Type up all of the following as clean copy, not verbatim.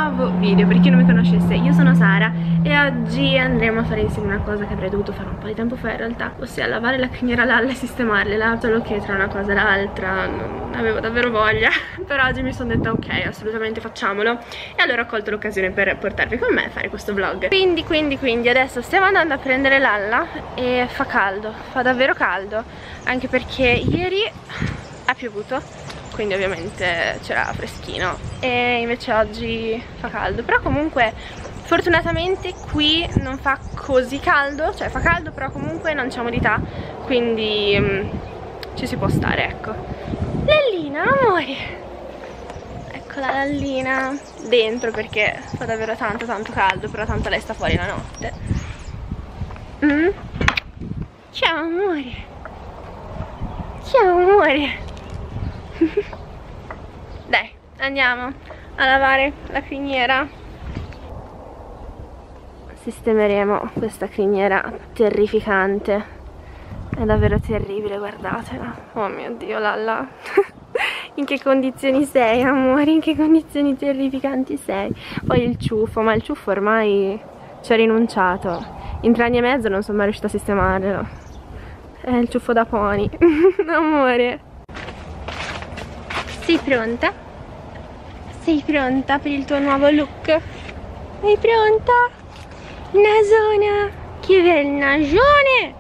nuovo video. Per chi non mi conoscesse, io sono Sara e oggi andremo a fare insieme una cosa che avrei dovuto fare un po' di tempo fa in realtà, ossia lavare la criniera Lalla e sistemarla, solo che tra una cosa e l'altra non avevo davvero voglia. Però oggi mi sono detta ok, assolutamente facciamolo, e allora ho colto l'occasione per portarvi con me a fare questo vlog. Quindi adesso stiamo andando a prendere Lalla e fa caldo, fa davvero caldo, anche perché ieri ha piovuto, quindi ovviamente c'era freschino, e invece oggi fa caldo. Però comunque fortunatamente qui non fa così caldo, cioè fa caldo però comunque non c'è umidità, quindi ci si può stare, ecco. Lallina, amore, eccola Lallina dentro perché fa davvero tanto caldo, però tanto lei sta fuori la notte. Ciao amore, ciao amore. Dai, andiamo a lavare la criniera. Sistemeremo questa criniera terrificante. È davvero terribile, guardatela. Oh mio Dio, Lalla. In che condizioni sei, amore? In che condizioni terrificanti sei? Poi il ciuffo, ma il ciuffo ormai ci ho rinunciato. In 3 anni e mezzo non sono mai riuscita a sistemarlo. È il ciuffo da pony. Amore. Sei pronta? Sei pronta per il tuo nuovo look? Sei pronta? Nasona! Che bel nasone!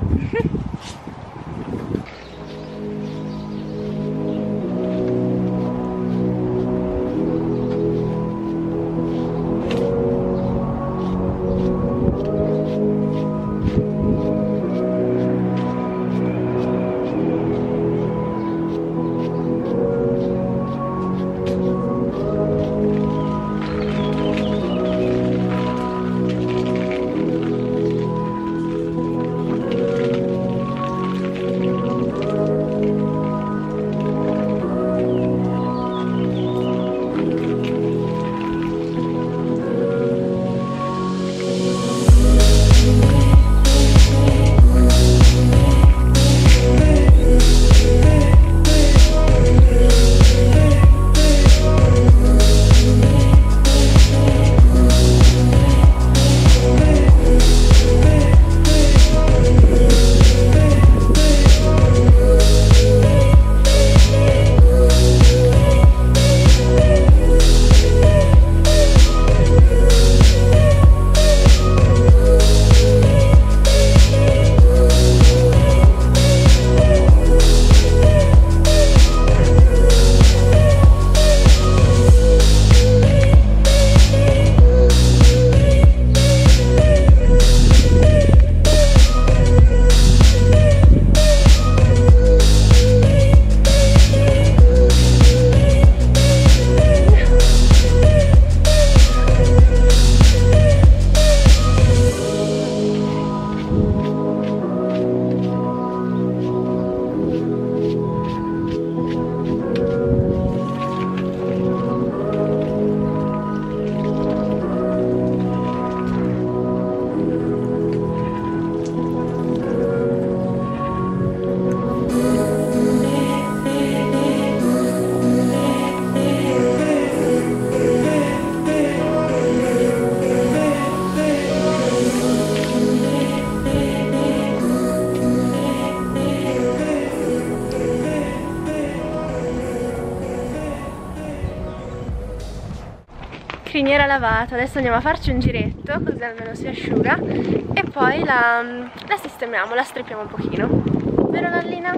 Criniera lavata, adesso andiamo a farci un giretto così almeno si asciuga e poi la sistemiamo, la strippiamo un pochino, vero Lallina?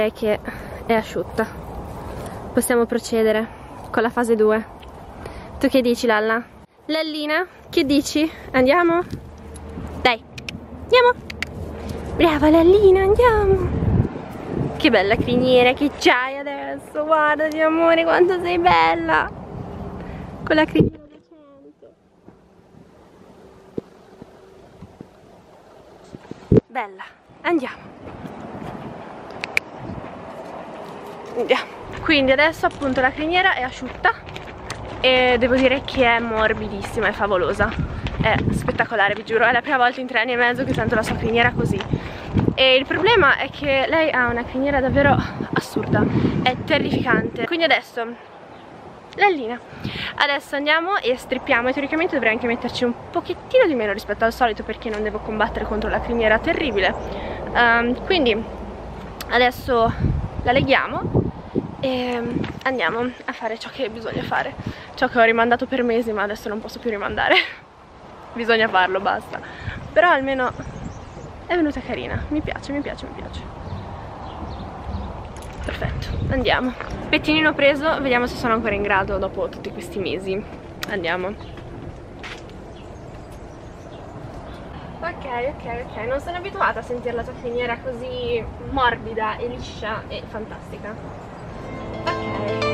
direi che è asciutta. Possiamo procedere con la fase 2. Tu che dici, Lalla? Lallina, che dici? Andiamo? Dai, andiamo! Brava Lallina, andiamo! Che bella criniera che c'hai adesso, guardati amore quanto sei bella! Con la criniera decente. Bella, andiamo! Andiamo! Quindi adesso appunto la criniera è asciutta e devo dire che è morbidissima, è favolosa, è spettacolare, vi giuro, è la prima volta in 3 anni e mezzo che sento la sua criniera così. E il problema è che lei ha una criniera davvero assurda, è terrificante. Quindi adesso, Lallina, adesso andiamo e strippiamo, e teoricamente dovrei anche metterci un pochettino di meno rispetto al solito perché non devo combattere contro la criniera terribile. Quindi adesso la leghiamo e andiamo a fare ciò che bisogna fare, ciò che ho rimandato per mesi ma adesso non posso più rimandare. Bisogna farlo, basta. Però almeno è venuta carina, mi piace, mi piace, mi piace. Perfetto, andiamo. Pettinino preso, vediamo se sono ancora in grado dopo tutti questi mesi. Andiamo. Ok, non sono abituata a sentire la tua criniera così morbida e liscia e fantastica. Ok.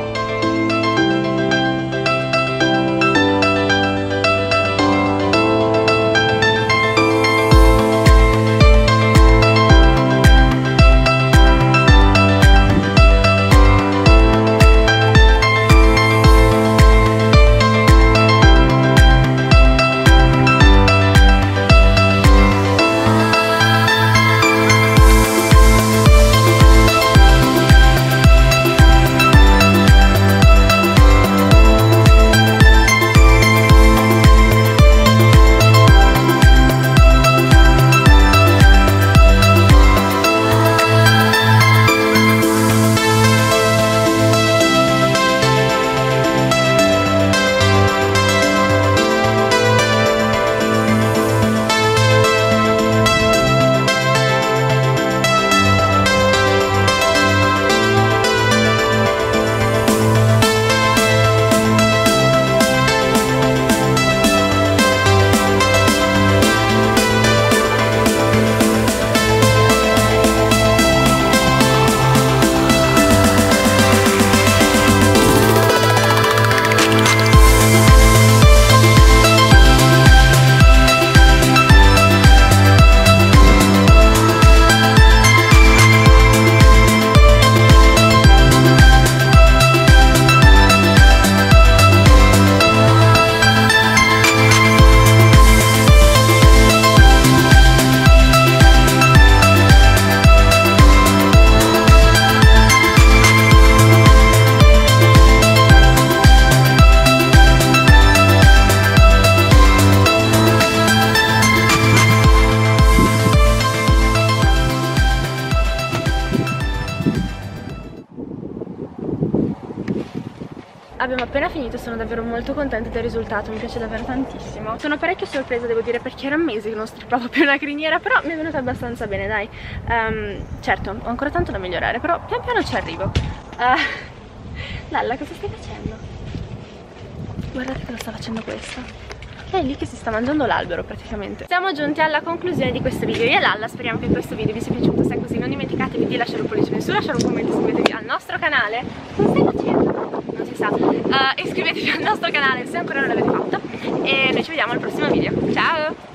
Abbiamo appena finito, sono davvero molto contenta del risultato, mi piace davvero tantissimo. Sono parecchio sorpresa, devo dire, perché era mesi che non strippavo più una criniera, però mi è venuta abbastanza bene, dai. Certo, ho ancora tanto da migliorare, però pian piano ci arrivo. Lalla, cosa stai facendo? Guardate cosa sta facendo questa. Lei è lì che si sta mangiando l'albero praticamente. Siamo giunti alla conclusione di questo video. Io e Lalla speriamo che questo video vi sia piaciuto. Se è così non dimenticatevi di lasciare un pollice in su, lasciare un commento, iscrivetevi al nostro canale. Cosa stai facendo? Non si sa. Iscrivetevi al nostro canale se ancora non l'avete fatto. E noi ci vediamo al prossimo video. Ciao!